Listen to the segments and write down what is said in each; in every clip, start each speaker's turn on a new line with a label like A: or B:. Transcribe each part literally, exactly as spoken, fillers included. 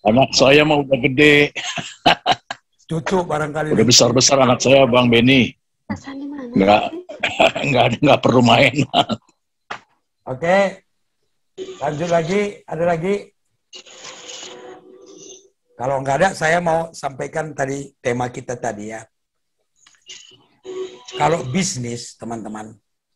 A: Anak saya mau udah gede.
B: Cucu barangkali.
A: Udah besar-besar anak saya, Bang Beni. Nggak, nggak, nggak perlu main.
B: Oke, lanjut lagi. Ada lagi? Kalau nggak ada, saya mau sampaikan tadi tema kita tadi ya. Kalau bisnis, teman-teman,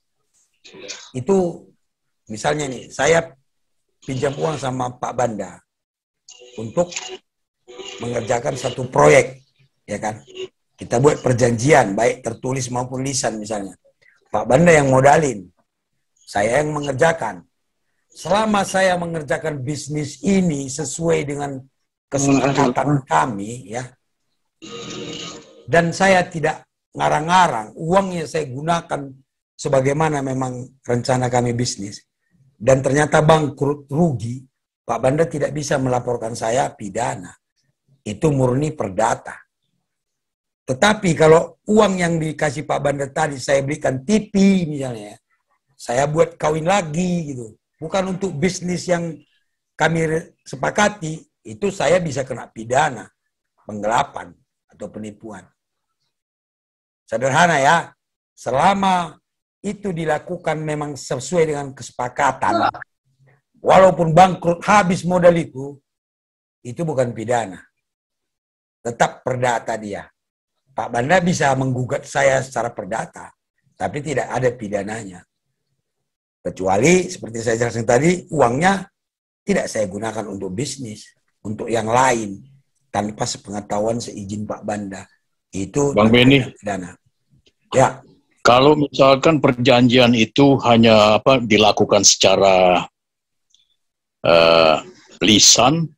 B: itu misalnya nih, saya pinjam uang sama Pak Banda untuk mengerjakan satu proyek, ya kan? Kita buat perjanjian, baik tertulis maupun lisan misalnya. Pak Banda yang modalin, saya yang mengerjakan. Selama saya mengerjakan bisnis ini sesuai dengan kesepakatan kami, ya, dan saya tidak ngarang-ngarang, uangnya saya gunakan sebagaimana memang rencana kami bisnis, dan ternyata bangkrut, rugi, Pak Banda tidak bisa melaporkan saya pidana. Itu murni perdata. Tetapi kalau uang yang dikasih Pak Banda tadi saya belikan T V misalnya, saya buat kawin lagi gitu, bukan untuk bisnis yang kami sepakati, itu saya bisa kena pidana, penggelapan atau penipuan. Sederhana ya, selama itu dilakukan memang sesuai dengan kesepakatan, walaupun bangkrut habis modal itu, itu bukan pidana. Tetap perdata dia. Pak Banda bisa menggugat saya secara perdata, tapi tidak ada pidananya. Kecuali, seperti saya jelaskan tadi, uangnya tidak saya gunakan untuk bisnis, untuk yang lain, tanpa sepengetahuan seizin Pak Banda. Itu
A: Bang Beni,
B: pidana. Ya.
A: Kalau misalkan perjanjian itu hanya apa dilakukan secara uh, lisan,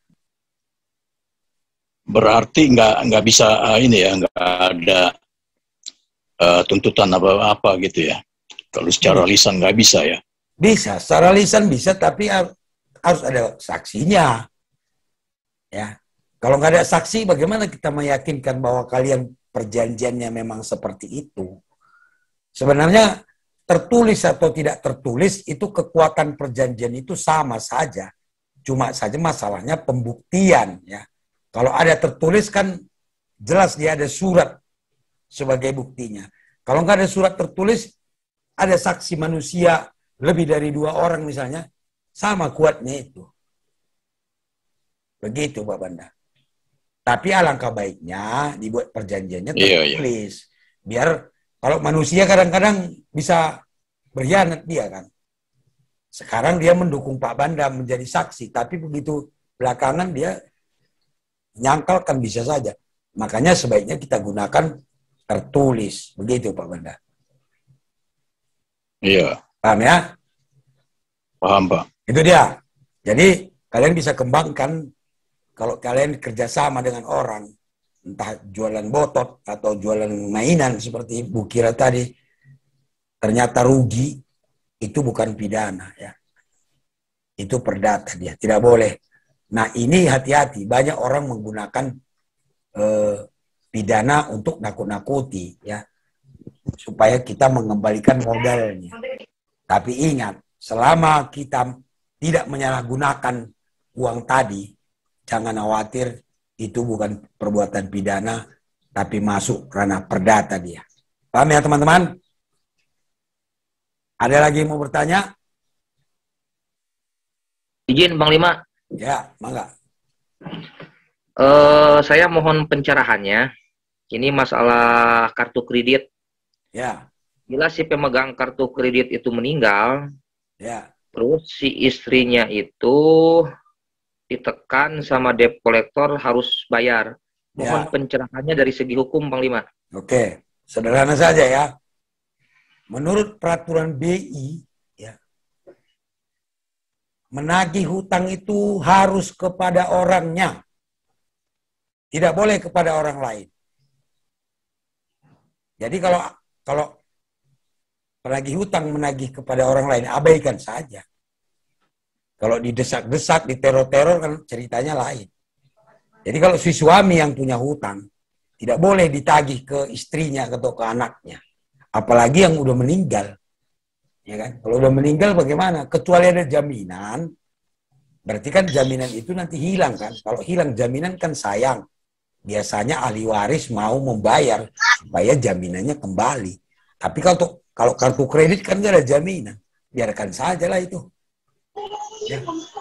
A: berarti nggak nggak bisa uh, ini ya, nggak ada uh, tuntutan apa-apa gitu ya. Kalau secara lisan nggak bisa ya?
B: Bisa, secara lisan bisa, tapi harus ada saksinya. Ya, kalau nggak ada saksi, bagaimana kita meyakinkan bahwa kalian perjanjiannya memang seperti itu? Sebenarnya tertulis atau tidak tertulis itu kekuatan perjanjian itu sama saja. Cuma saja masalahnya pembuktian ya. Kalau ada tertulis kan jelas dia ada surat sebagai buktinya. Kalau nggak ada surat tertulis, ada saksi manusia lebih dari dua orang misalnya, sama kuatnya itu. Begitu Pak Banda. Tapi alangkah baiknya dibuat perjanjiannya tertulis. Iya, iya. Biar kalau manusia kadang-kadang bisa berkhianat dia kan. Sekarang dia mendukung Pak Banda menjadi saksi, tapi begitu belakangan dia nyangkal kan bisa saja. Makanya sebaiknya kita gunakan tertulis. Begitu Pak Banda.
A: Iya.
B: Paham ya?
A: Paham Pak.
B: Itu dia. Jadi kalian bisa kembangkan kalau kalian kerjasama dengan orang, entah jualan botot atau jualan mainan seperti Bu Kira tadi, ternyata rugi, itu bukan pidana ya. Itu perdata dia, tidak boleh. Nah ini hati-hati, banyak orang menggunakan eh, pidana untuk nakut-nakuti ya, supaya kita mengembalikan modalnya. Tapi ingat, selama kita tidak menyalahgunakan uang tadi, jangan khawatir, itu bukan perbuatan pidana, tapi masuk ranah perdata dia. Paham ya teman-teman? Ada lagi yang mau bertanya?
C: Izin Bang Lima.
B: Ya, mangga.
C: Uh, saya mohon pencerahannya. Ini masalah kartu kredit.
B: Ya.
C: Bila si pemegang kartu kredit itu meninggal,
B: ya.
C: Terus si istrinya itu ditekan sama debt collector harus bayar. Mohon ya. Pencerahannya dari segi hukum, Bang Lima.
B: Oke, sederhana saja ya. Menurut peraturan B I, ya, menagih hutang itu harus kepada orangnya. Tidak boleh kepada orang lain. Jadi kalau kalau penagih hutang menagih kepada orang lain, abaikan saja. Kalau didesak-desak, diteror-teror kan ceritanya lain. Jadi kalau si suami yang punya hutang, tidak boleh ditagih ke istrinya atau ke anaknya. Apalagi yang udah meninggal. Ya kan? Kalau udah meninggal bagaimana? Kecuali ada jaminan, Berarti kan jaminan itu nanti hilang kan. Kalau hilang jaminan kan sayang. Biasanya ahli waris mau membayar supaya jaminannya kembali. Tapi kalau kalau kartu kredit kan nggak ada jaminan. Biarkan saja lah itu. Ya.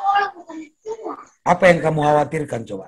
B: Apa yang kamu khawatirkan coba?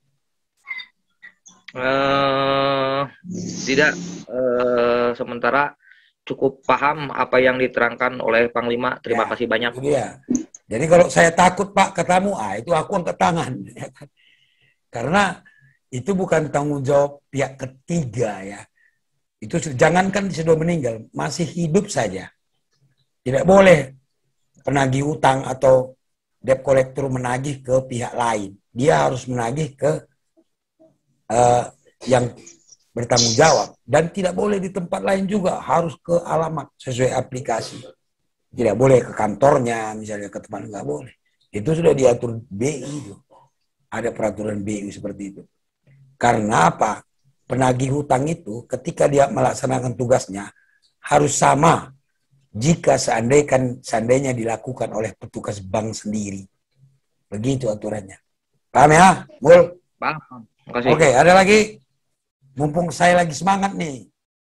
C: Uh, tidak. Uh, sementara cukup paham apa yang diterangkan oleh Panglima. Terima ya, kasih banyak.
B: Iya. Jadi kalau saya takut Pak katamu, ah itu aku angkat tangan. Karena itu bukan tanggung jawab pihak ketiga ya. Itu jangankan sudah meninggal, masih hidup saja. Tidak boleh penagih utang atau debt collector menagih ke pihak lain. Dia harus menagih ke uh, yang bertanggung jawab. Dan tidak boleh di tempat lain juga, harus ke alamat sesuai aplikasi. Tidak boleh ke kantornya, misalnya ke tempat, nggak boleh. Itu sudah diatur B I itu. Ada peraturan B I seperti itu. Karena apa? Penagih hutang itu ketika dia melaksanakan tugasnya harus sama jika seandainya, seandainya dilakukan oleh petugas bank sendiri. Begitu aturannya. Paham ya? Mul?
C: Paham.
B: Oke, ada lagi? Mumpung saya lagi semangat nih.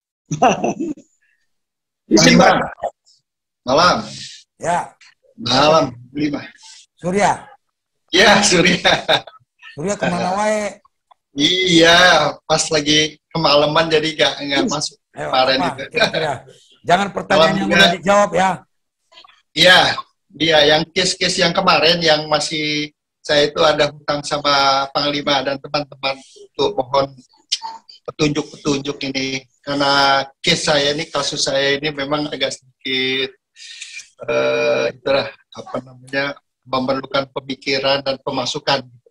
D: Lima. Malam.
B: Ya.
D: Malam. Lima.
B: Surya.
D: Ya, Surya.
B: Surya kemana wae?
D: Iya, pas lagi kemalaman jadi gak, nggak masuk
B: Ayo,
D: kemarin
B: apa,
D: itu.
B: kira-kira. Jangan pertanyaan yang udah dijawab ya.
D: Iya, iya yang case-case yang kemarin yang masih saya itu ada hutang sama Panglima dan teman-teman untuk mohon petunjuk-petunjuk ini. Karena case saya ini, kasus saya ini memang agak sedikit uh, itulah apa namanya memerlukan pemikiran dan pemasukan.